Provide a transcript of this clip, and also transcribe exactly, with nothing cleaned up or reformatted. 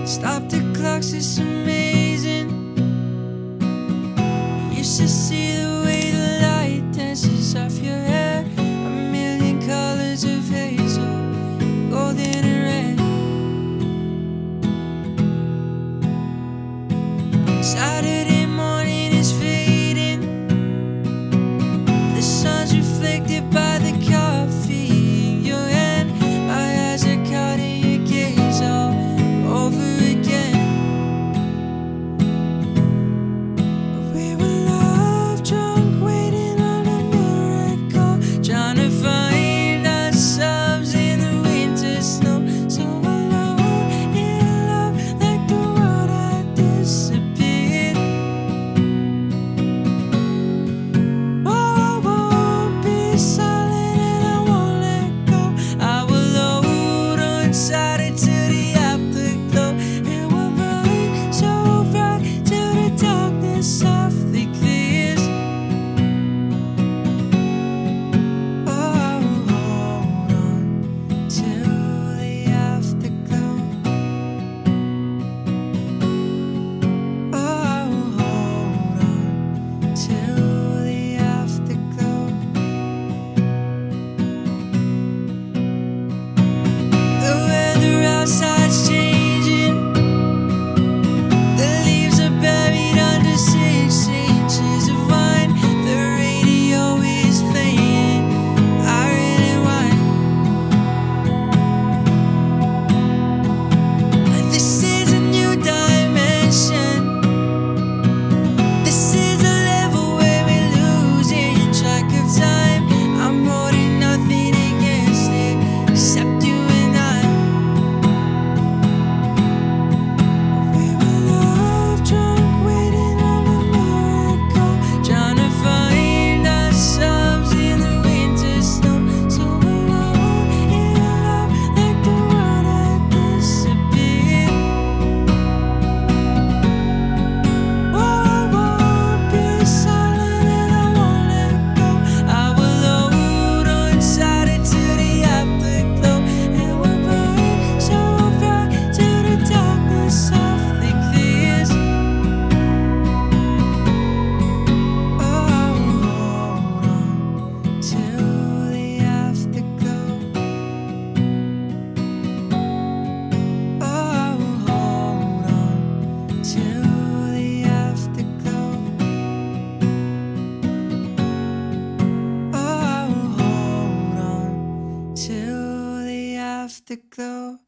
Stop the clocks, it's amazing. Used to see the way the light dances off your hair, a million colors of hazel, golden and red. Saturday morning is fading, the sun's reflected by the coffee in your hand. My eyes are caught in your gaze all over again. We were love drunk, waiting on a miracle, trying to find ourselves in the winter snow. So alone in love, like the world had disappeared. Oh, I won't be silent and I won't let go. I will hold on tight until the afterglow. And we'll burn so bright till the darkness softly clears. Oh, I will hold on till the afterglow. Oh, I will hold on till the afterglow. The weather outside's changing. The leaves are buried under six inches of wine. The radio is playing iron and wine. This is a new dimension. This is a level where we're losing track of time. I'm holding nothing against it except you and I. We were love drunk, waiting on a miracle, trying to find ourselves in the winter snow. So alone in love, like the world had disappeared. Oh, I won't be silent and I won't let go. I will hold on tight until the afterglow. And we'll burn so bright till the darkness softly clears. Oh, I will hold on till the afterglow. Oh, I will hold on till the afterglow. Oh, I will hold on till the afterglow.